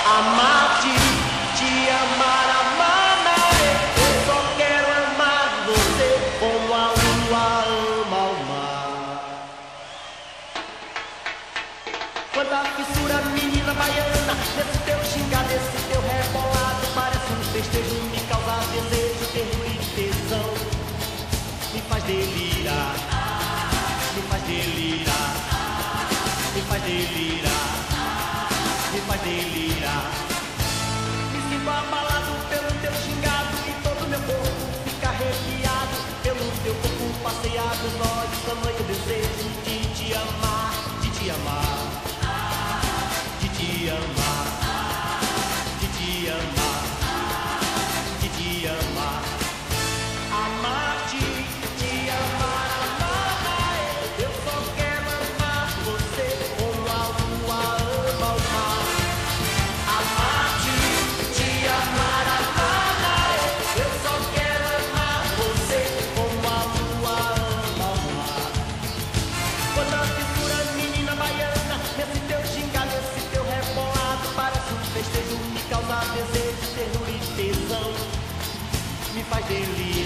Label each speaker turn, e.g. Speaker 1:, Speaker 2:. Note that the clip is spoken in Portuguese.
Speaker 1: Amar-te, te amar, amar, eu só quero amar você como a lua ama o mar. Quanta fissura, menina baiana, nesse teu xingar, nesse teu rebolado, parece um festejo, me causa desejo, ternura e tesão, me faz delirar, me faz delirar, me faz delirar, me faz delirar. Me sinto abalado pelo teu xingado e todo meu corpo fica arrepiado pelo teu corpo passeado, nós tamanho desejo de te amar, de te amar, de te amar, de te amar, de te amar. Amar-te, te amar, amar, eu só quero amar você como a lua ama o mar. Amar-te, te amar, amar, eu só quero amar você como a lua ama o mar. Quanta fissura, menina baiana, nesse teu xingar, nesse teu rebolado, parece um festejo, me causa desejo, ternura e tesão, me faz delírio.